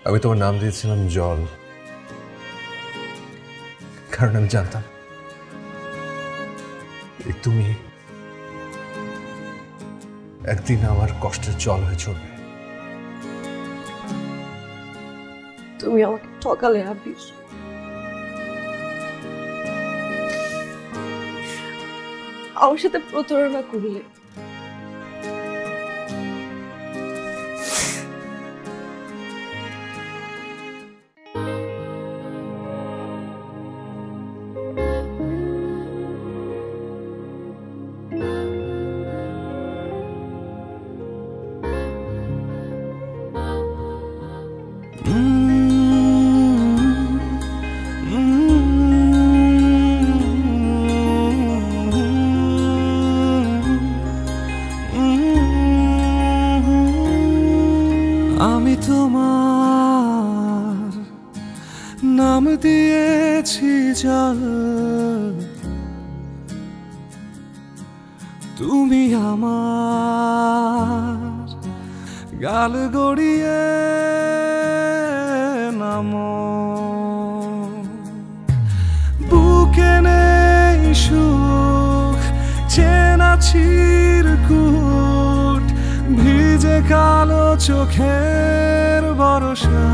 আমি তোমার নাম দিয়েছিলাম জল, কারণ আমি জানতাম তুমি একদিন আমার কষ্টের জল হয়ে চলবে। তুমি আমাকে ঠকালে আবির, আমার সাথে প্রতারণা করলে। আমি তোমার নাম দিয়েছি জল, তুমি আমার গাল গড়িয়ে নামো। বুকে নেই সুখ, চেনা চিরকুট, ভিজে কালো চোখের বরষা।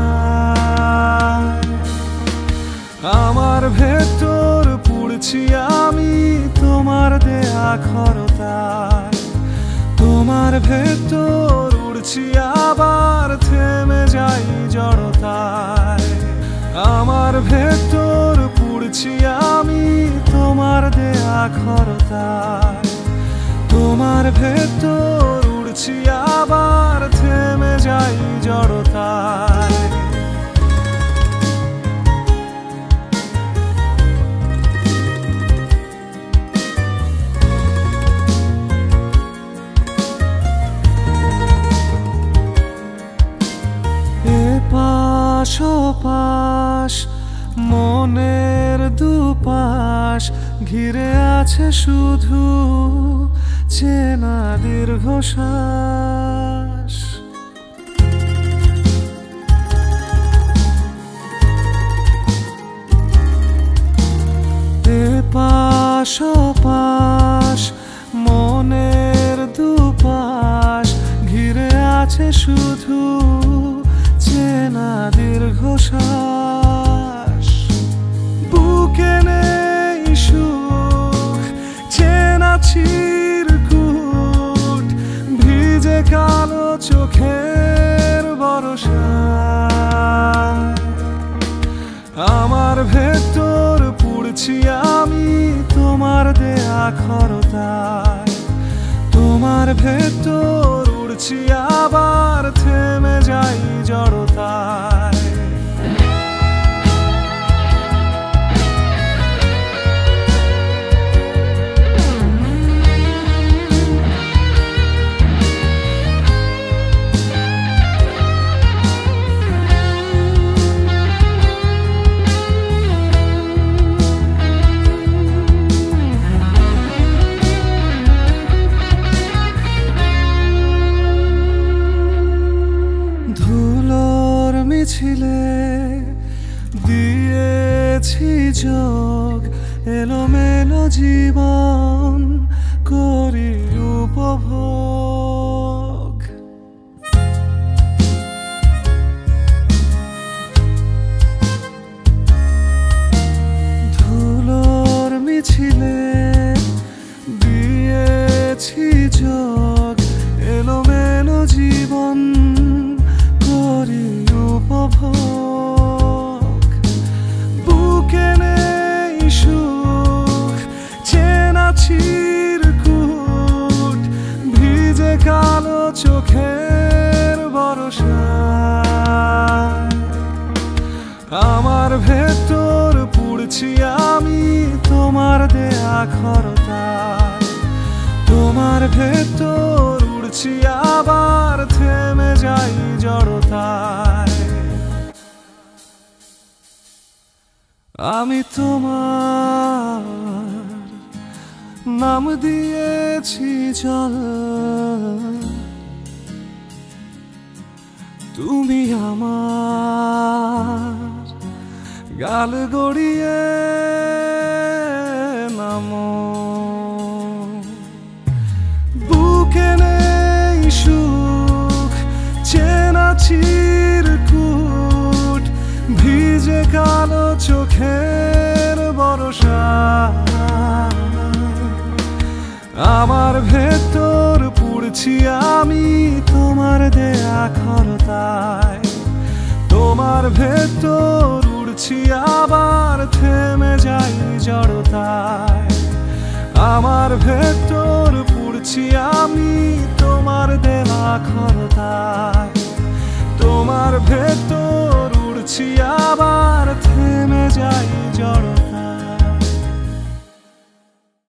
আমার ভেতর পুড়ছি আমি তোমার দেয়া খরতায়, তোমার ভেতর উড়ছি আবার থেমে যাই জড়তায়। আমার ভেতর পুড়ছি আমি তোমার দেয়া খরতায়, তোমার ভেতর উড়ছি আবার থেমে যাই জড়তায়। এপাশ ওপাশ মনের দুপাশ ঘিরে আছে শুধু চেনা দীর্ঘশ্বাস। এপাশ ওপাশ মনের দুপাশ ঘিরে আছে শুধু চেনা দীর্ঘশ্বাস। বুকে নেই সুখ, চেনা চিরকুট, ভিজে কালো চোখের বরষা। আমার ভেতর পুড়ছি আমি তোমার দেয়া খরতায়, তোমার ভেতর উড়ছি আবার থেমে যাই জড়তায়। ধুলোর মিছিলে দিয়েছি যোগ, এলোমেলো জীবন করি উপভোগ। ধুলোর মিছিলে দিয়েছি যোগ, এলোমেলো জীবন করি উপভোগ। বুকে নেই সুখ, চেনা চিরকুট, ভিজে কালো চোখের বরষা। আমার ভেতর পুড়ছি আমি তোমার দেয়া খরতায়, তোমার ভেতর উড়ছি আবার থেমে যাই জড়তায়। আমি তোমার নাম দিয়েছি জল, তুমি আমার গাল গড়িয়ে নামো, বুকে নেই সুখ চেনা চিরকুট, ভিজে কালো চোখের বরসা। আমার ভেতর পুড়ছি আমি তোমার দেয়া খরতায়, তোমার ভেতর উড়ছি আবার থেমে যাই জড়তায়। আমার ভেতর পুড়ছি আমি তোমার দেওয়া খরতায়, তোমার ভেতর উড়ছি আবার থেমে যাই জড়তায়।